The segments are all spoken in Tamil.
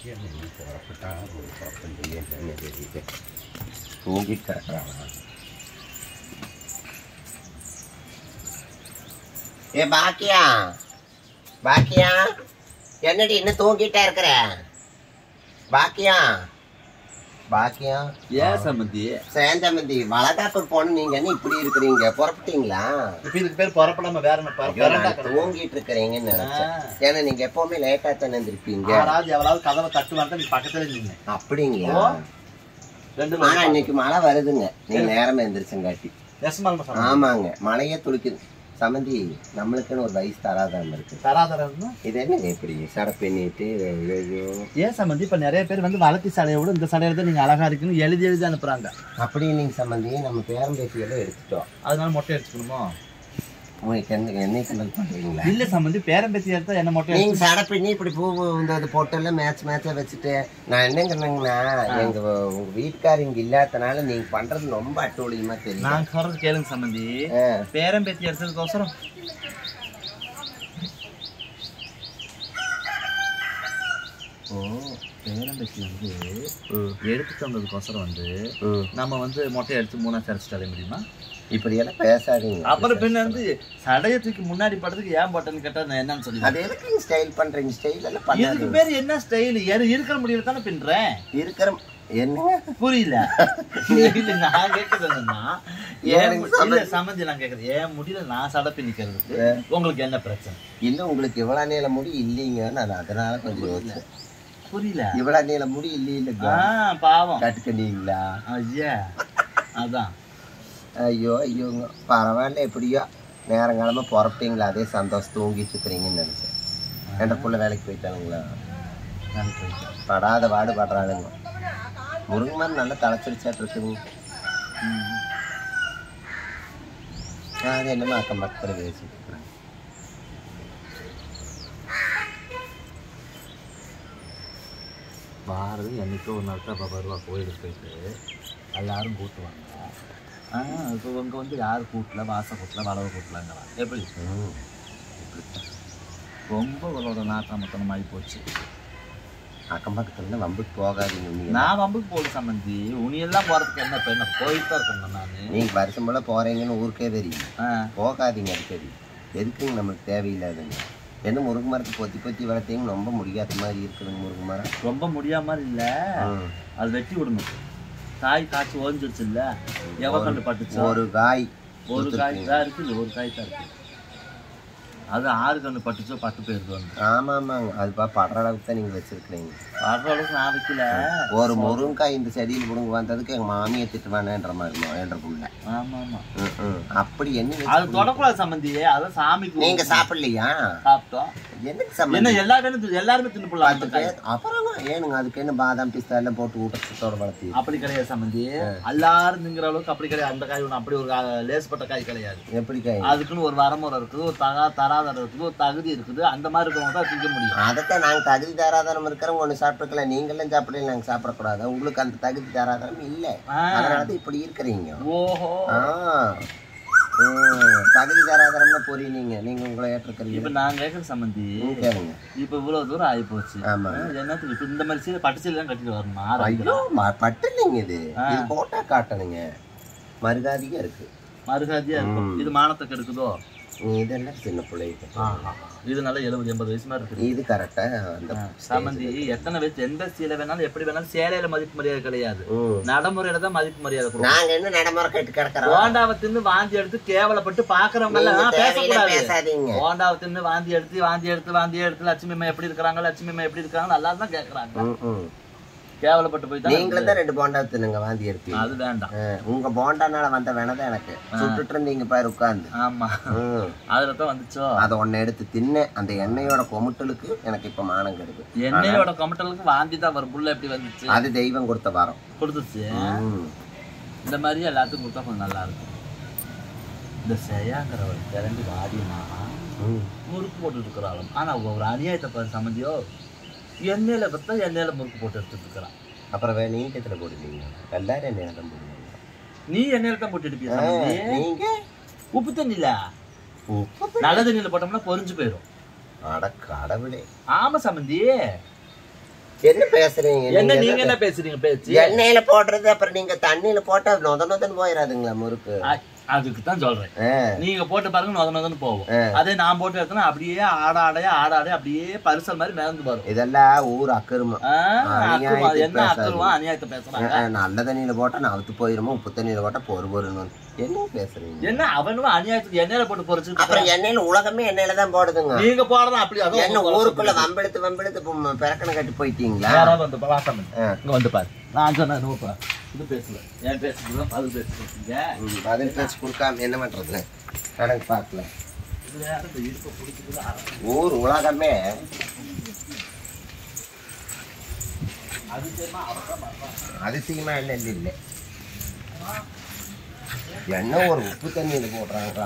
தூங்கிட்டு கிடக்குறாங்க. ஏ பாக்கியா, பாக்கியா என்னடி இன்னும் தூங்கிட்டா இருக்கிற? பாக்கியா, பாக்கியா ஏன் சம்பந்தி? சேந்தமந்தி வளகாப்பூர் போன நீங்க என்ன இப்படி இருக்கிறீங்க? புறப்பட்டீங்களா? இப்ப இதுக்கு பேர் புறப்படாம வேற தூங்கிட்டு இருக்கிறீங்கன்னு நினைச்சேன். ஏன்னா நீங்க எப்பவுமே லேட்டா தானே இருந்திருப்பீங்க. யாராவது எவ்வளவு கதவை தட்டுவாங்க, நீ பக்கத்துல நின்று. அப்படிங்களா? ஆனா இன்னைக்கு மழை வருதுங்க, நீங்க நேரமா எந்திரிச்சங்காட்டி. ஆமாங்க, மழையே துளிக்குது. சமந்தி நம்மளுக்குன்னு ஒரு வயசு தராதரம் இருக்கு. தராதரம் இது என்ன இப்படி சடை பண்ணிட்டு? ஏன் சம்பந்தி இப்ப நிறைய பேர் வந்து வளர்த்தி சடையை விட இந்த சடையில தான் நீங்க அழகா இருக்குன்னு எழுதி எழுதி அனுப்புறாங்க. அப்படி இல்லைங்க சம்பந்தி, நம்ம பேரம்பேத்தியெல்லாம் எடுத்துட்டோம். அதனால மொட்டை அடிச்சுக்கணுமோ? உங்களுக்கு என்ன கிண்டல் பண்றீங்களா? இல்ல சம்பந்தி, பேரம்பேத்தி எடுத்தா என்ன மொட்டை? நீங்க சடை பண்ணி இப்படி பூ இந்த பொட்டெல்லாம் மேட்சா வச்சுட்டு நான் என்னங்கிறேங்கன்னா, எங்க உங்க வீட்டுக்காரர் இங்க இல்லாதனால நீங்க பண்றது ரொம்ப அட்டூழியமா தெரியும். நான் சொல்றது கேளுங்க சம்பந்தி, பேரம்பேத்தி எடுத்ததுக்கோசரம் பேரம்பேத்தி வந்து எடுத்துட்டு வந்ததுக்கோசரம் வந்து நம்ம வந்து மொட்டை எடுத்து 3 சரிச்சு தர முடியுமா? இப்படி எல்லாம் பேசாதீங்க. அப்புறம் பின்ன வந்து சடைய தூக்கி முன்னாடி படுறதுக்கு ஏன் போட்டேன்னு கேட்டா நான் என்னன்னு சொல்லி, அது எதுக்கு ஸ்டைல் பண்றீங்க? ஸ்டைல் எல்லாம் பண்ணாதீங்க. இதுக்கு பேர் என்ன ஸ்டைல்? இருக்கிற முடியல தானே பின்றேன். இருக்கிற என்ன புரியல? இல்ல நான் கேக்குறதுன்னா, இல்ல சம்பந்தி நான் கேக்குறேன், ஏன் முடியல நான் சடை பின்னிக்கிறதுக்கு உங்களுக்கு என்ன பிரச்சனை? இன்னும் உங்களுக்கு இவ்வளவு நீள முடி இல்லைங்க, நான் அதனால கொஞ்சம் யோசிச்சேன். புரியல? இவ்வளவு நீள முடி இல்ல பாவம் கட்டுக்கண்டீங்களா? ஐயா அதான். ஐயோ ஐயோங்க, பரவாயில்ல, எப்படியோ நேரங்காலமா புறப்பட்டீங்களா, அதே சந்தோஷம் தூங்கிட்டு இருக்கிறீங்கன்னு நினைச்சேன். எனக்குள்ள வேலைக்கு போயிட்டானுங்களா? வேலைக்கு போயிட்டேன். படாத பாடு படுறானுங்க. முருங்கை மாதிரி நல்லா தலைச்சிருச்சாட்டு இருக்குதுங்க. அது என்னமா அக்கம் பக்கத்தில் பேசிட்டு இருக்கிறேன். பாரதி என்னைக்கோ ஒரு நாள் தான் வருவா கோயிலுக்கு போயிட்டு எல்லாரும் கூட்டுவாங்க. இப்போ இங்கே வந்து யார் கூட்டல, வாசை கூட்டல, வளவு கூட்டலாங்கிறான். எப்படி ரொம்ப ஒரு நாட்டாமத்தனம் ஆகி போச்சு. அக்கம் பக்கத்துல வம்புக்கு போகாதீங்க. நான் வம்புக்கு போக சம்பந்தி, உனியெல்லாம் போறதுக்கு என்ன? இப்போ என்ன போயிட்டு தான் இருக்கேன் நான். நீங்க வருஷம் போல போறீங்கன்னு ஊருக்கே தெரியும். போகாதீங்க அடிக்கடி. எதுக்குங்க நம்மளுக்கு தேவையில்லாதுங்க. என்ன முருங்கை மரத்தை பொத்தி பொத்தி வளர்த்தீங்க, ரொம்ப முடியாத மாதிரி இருக்குதுங்க. முருங்கை மரம் ரொம்ப முடியாத மாதிரி இல்லை, அது வெட்டி விடணும். காய் காய்ச்சி ஓஞ்சிருச்சு இல்ல, எவ்வளோ கண்டு பட்டுச்சு? ஒரு காய் தான் இருக்குது, ஒரு காய் தான் இருக்கு. அது 6 கண்டு பட்டுச்சோ 10 போயிருது. ஆமா ஆமாங்க, அது படுற அளவுக்கு தான் நீங்க வச்சிருக்கீங்க. படுற அளவுக்கு நான் வைக்கல. ஒரு முருங்காய் இந்த செடியில் புடுங்க வந்ததுக்கு எங்க மாமியை திட்டுவானேன்ற மாதிரி என்ற புள்ள. ஆமா ஆமா, அப்படி என்ன அது தொடக்கூடாது சம்பந்தி. அதான் சாமிக்கு. நீங்க சாப்பிடலையா? சாப்பிட்டோம். எனக்கு சம்பந்தி என்ன எல்லாருமே தின்னு போடலாம். அப்புறம் ஏனுங்க அதுக்கு என்ன பாதாம் பிஸ்தா எல்லாம் போட்டு ஊட்டத்தோட வளர்த்தி? அப்படி கிடையாது சம்பந்தி, எல்லாரும் திங்கிற அளவுக்கு அப்படி கிடையாது. அந்த காய் ஒன்று அப்படி ஒரு லேஸ்பட்ட காய் கிடையாது. எப்படி காய்? அதுக்குன்னு ஒரு வரமுறை இருக்குது, ஒரு தராதரம் இருக்குது, ஒரு தகுதி இருக்குது. அந்த மாதிரி இருக்கிறவங்க தான் திங்க முடியும். அதைத்தான் நாங்க தகுதி தராதரம் இருக்கிறவங்க ஒண்ணு சாப்பிட்டுக்கலாம். நீங்களும் சாப்பிடல, நாங்க சாப்பிடக்கூடாது. உங்களுக்கு அந்த தகுதி தராதரம் இல்ல, அதனாலதான் இப்படி இருக்கிறீங்க. ஓஹோ, தகுதி தராதரம்னா புரியுங்க. நீங்க உங்களை ஏற்றுக்கிறீங்க. இப்ப நான் கேட்கற சம்பந்தி கேளுங்க. இப்ப இவ்வளவு தூரம் ஆகி போச்சு. ஆமா, என்னத்துக்கு இப்ப இந்த மாதிரி பட்டு சீலை தான் கட்டிட்டு வரணுமா? ஐயோ பட்டு இல்லைங்க, இது போட்டா காட்டணுங்க. மருகாதியா இருக்கு. மருகாதியா இருக்கும். இது மானத்தை கெடுக்குதோ? இதெல்லாம் சின்ன பிள்ளைங்க. இது நல்லா 70-80 வயசு மாதிரி இருக்கு. இது கரெக்டா சம்பந்தி. எத்தனை வயசு எந்த சீலை வேணாலும் எப்படி வேணாலும் சேலையில மதிப்பு மரியாதை கிடையாது, நடைமுறையில தான் மதிப்பு மரியாதை. நாங்க என்ன நடைமுறை கேட்டு கிடக்கிறோம்? ஓண்டாவை தின்னு வாந்தி எடுத்து கேவலப்பட்டு பாக்குறவங்க எல்லாம் பேசக்கூடாது. ஓண்டாவை தின்னு வாந்தி எடுத்து லட்சுமி அம்மா எப்படி இருக்கிறாங்க, லட்சுமி அம்மா எப்படி இருக்காங்க நல்லா தான் கேக்குறாங்க. கேவலப்பட்டு போய் நீங்களும் தான் 2 போண்டா தின்னுங்க, வாந்தி எடுத்து. அது வேண்டாம். உங்க போண்டானால வந்த வேணதான் எனக்கு சுட்டுட்டு இருந்தீங்க பாரு உட்கார்ந்து. ஆமா, அதுல தான் வந்துச்சோ. அதை ஒன்னு எடுத்து தின்னு அந்த எண்ணெயோட கொமுட்டலுக்கு எனக்கு இப்ப மானம் கெடுது. எண்ணெயோட கொமுட்டலுக்கு வாந்தி தான் வரும். புள்ள எப்படி வந்துச்சு? அது தெய்வம் கொடுத்த வாரம் கொடுத்துச்சு. இந்த மாதிரி எல்லாத்துக்கும் கொடுத்தா கொஞ்சம் நல்லா இருக்கும். இந்த செய்யாங்கிறவர் திரண்டு வாடினா முறுக்கு போட்டு இருக்கிறாலும், ஆனா ஒரு அநியாயத்தை பாரு சம்பந்தியோ, எண்ணெயில பார்த்தா எண்ணெயில முறுக்கு போட்டு எடுத்துட்டு இருக்கிறான். அப்புறம் நீங்க எத்தனை போடுவீங்க? எல்லாரும் எண்ணெயில தான் போடுவீங்க. நீ எண்ணெயில தான் போட்டு எடுப்பியா? நீங்க உப்பு தண்ணியில, நல்ல தண்ணியில போட்டோம்னா பொரிஞ்சு போயிடும். அட கடவுளே. ஆமா சம்பந்தி, என்ன பேசுறீங்க? என்ன நீங்க என்ன பேசுறீங்க பேச்சு? எண்ணெயில போடுறது அப்புறம் நீங்க தண்ணியில போட்டா நொதன்னு போயிடாதுங்களா முறுக்கு? அதுக்கு தான் சொல்றேன். நீங்க போட்டு பாருங்க நொதன்னு போகும். அதே நான் போட்டு எடுத்தா அப்படியே ஆடாடையா அப்படியே பரிசல் மாதிரி மிதந்து வரும். இதெல்லாம் ஊர் அக்கருமா. என்ன அக்கருமா அநியாயத்தை பேசுறாங்க. நல்ல தண்ணியில போட்டா நவுத்து போயிருமோ, உப்பு தண்ணியில போட்டா பொறுன்னு. என்ன பேசுறீங்க? என்ன அவனும் அநியாயத்துக்கு எண்ணெயில போட்டு பொறிச்சு அப்புறம் எண்ணெயில உலகமே எண்ணெயில தான் போடுதுங்க. நீங்க போறதா அப்படி என்ன ஊருக்குள்ள வம்பெழுத்து பிறக்கணை கட்டி போயிட்டீங்களா? வந்து வாசம் இங்க வந்து பாரு. நான் சொன்னேன் இது பேசல, ஏன் பேசுறதுதான் பதில் பேசுறீங்க. பதில் பேச்சு கொடுக்காம என்ன பண்றது? கணக்கு பார்க்கல. ஊர் உலகமே அதிசயமா இல்லை என்ன ஒரு உப்பு தண்ணியில போடுறாங்க.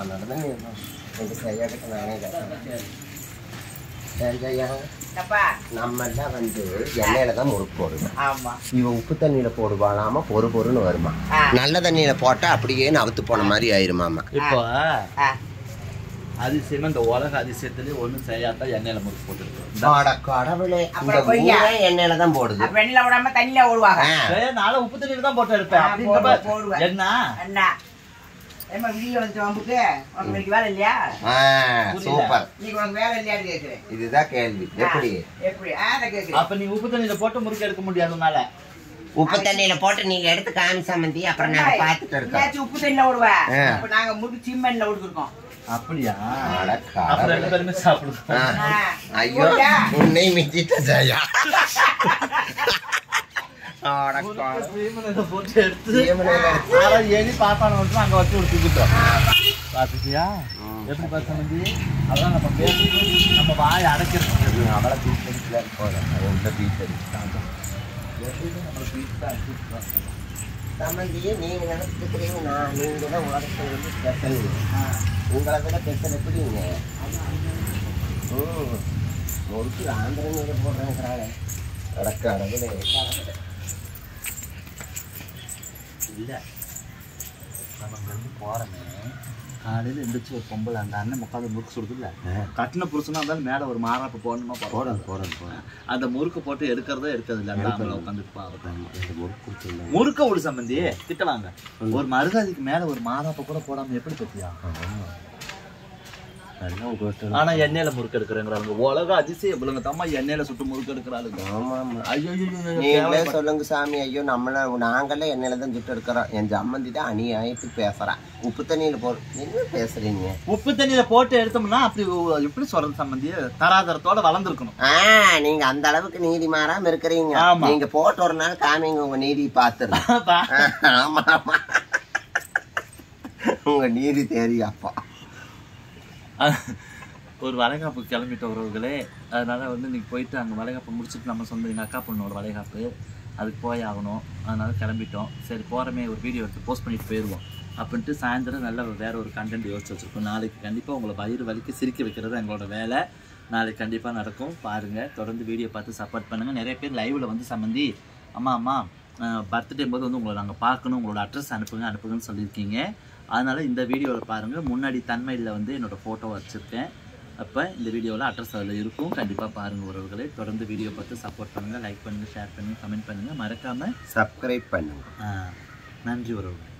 நம்ம எல்லாம் வந்து எண்ணெயில தான் முறுக்கு போடுவோம். இவன் உப்பு தண்ணியில போடுவானாமா, பொறுன்னு வருமா. நல்ல தண்ணியில போட்டா அப்படியே நவுத்து போன மாதிரி ஆயிருமாமா. இப்போ அதிசயமா இந்த உலக அதிசயத்திலே ஒண்ணும் செய்யாட்டா எண்ணெயில முறுக்கு போட்டுருக்கோம். கடவுளே, எண்ணெயில தான் போடுது. வெண்ணில விடாம தண்ணியில ஓடுவாங்க. நானும் உப்பு தண்ணியில தான் போட்டு எடுப்பேன். என்ன இதுதான் கேள்வி. எப்படி அப்ப நீங்க உப்பு தண்ணியில போட்டு முறுக்கு எடுக்க முடியாதுனால உப்பு தண்ணியில போட்டு நீங்க எடுத்து காமி சம்பந்தி அப்புறம் நாங்க பாத்துட்டு இருக்கோம். உப்பு தண்ணியில விடுவேன். நாங்க முறுக்கு சிம்மன்ல விடுறோம். அப்படியா? ரெண்டு பேருமே சாப்பிடுவோம். ஐயோ உன்னை மிஞ்சிட்ட ஜெயா. போட்டு எடுத்து எலி பாப்பான அங்க வச்சு கொடுத்துக்கிட்டோம். பாத்துட்டியா எப்படி பார்த்து? அதான் நம்ம பேசுறது, நம்ம வாயை அடைக்கிறது. அவளை பீஸ் சம்பந்தியே நீங்க நினைச்சிருக்கிறீங்க. நீங்க தான் உலகத்தில் வந்து ஸ்பெஷல். உங்களை விட ஸ்பெஷல் எப்படிங்க? முறுக்கு ஆந்திர நீர் போடுறேங்கிறாளே. கடவுளே இல்லை, நம்ம இங்கேருந்து போகிறோமே, காலையில் எழுந்திரிச்சு ஒரு பொம்பளை அந்த அண்ணன் முக்கால் முறுக்கு சுடுதுல்ல, கட்டின புருஷனா இருந்தாலும் மேலே ஒரு மாறாப்பு போடணுமா? போடுறேன். அந்த முறுக்கு போட்டு எடுக்கிறதே எடுக்கிறது இல்லை. அந்த உட்காந்துட்டு பாருங்க. முறுக்க ஒரு சம்பந்தி கிட்ட வாங்க. ஒரு மருகாதிக்கு மேலே ஒரு மாறாப்பை கூட போடாமல் எப்படி பத்தியா? ஆனா எண்ணெயில முறுக்கு எடுக்கிறேங்கிறாங்க. உலக அதிசயம் இவ்வளவு தம்மா எண்ணெயில சுட்டு முறுக்கு எடுக்கிறாளுங்க. நீங்களே சொல்லுங்க சாமி. ஐயோ நாங்களே எண்ணெயில தான் சுட்டு எடுக்கிறோம். என் சம்மந்தி தான் அநியாயத்துக்கு பேசுறான். உப்பு தண்ணியில போ என்ன பேசுறீங்க? உப்பு தண்ணியில போட்டு எடுத்தோம்னா அப்படி எப்படி சொல்றது சம்பந்தி? தராதரத்தோட வளர்ந்துருக்கணும். நீங்க அந்த அளவுக்கு நீதி மாறாம இருக்கிறீங்க. நீங்க போட்டு ஒரு நாள் காமிங்க உங்க நீதி பாத்துருங்க. ஆமா ஆமா, உங்க நீதி தெரியும். அப்பா ஒரு வளைகாப்பு கிளம்பிட்ட உறவுகளே. அதனால வந்து இன்னைக்கு போயிட்டு அங்கே வளைகாப்பு முடிச்சுட்டு நம்ம சொந்த எங்கள் அக்கா பொண்ணோட வளைகாப்பு, அதுக்கு போய் ஆகணும். அதனால கிளம்பிட்டோம். சரி போகிறமே ஒரு வீடியோ எடுத்து போஸ்ட் பண்ணிட்டு போயிடுவோம் அப்படின்ட்டு சாயந்தரம் நல்ல வேற ஒரு கண்டென்ட் யோசிச்சு வச்சுருக்கோம். நாளைக்கு கண்டிப்பாக உங்களை வயிறு வலிக்கு சிரிக்க வைக்கிறது எங்களோட வேலை. நாளைக்கு கண்டிப்பாக நடக்கும். பாருங்கள், தொடர்ந்து வீடியோ பார்த்து சப்போர்ட் பண்ணுங்கள். நிறைய பேர் லைவில் வந்து சம்பந்தி அம்மா பர்த்டே போது வந்து உங்களை நாங்கள் பார்க்கணும், உங்களோட அட்ரஸ் அனுப்புங்கன்னு சொல்லியிருக்கீங்க. அதனால் இந்த வீடியோவில் பாருங்கள், முன்னாடி தன்மையில் வந்து என்னோடய ஃபோட்டோ வச்சுருக்கேன். அப்போ இந்த வீடியோவில் அட்ரஸ் அதில் இருக்கும். கண்டிப்பாக பாருங்கள் உறவுகளே. தொடர்ந்து வீடியோ பார்த்து சப்போர்ட் பண்ணுங்கள். லைக் பண்ணுங்கள், ஷேர் பண்ணுங்கள், கமெண்ட் பண்ணுங்கள். மறக்காமல் சப்ஸ்கிரைப் பண்ணுங்கள். நன்றி உறவுகள்.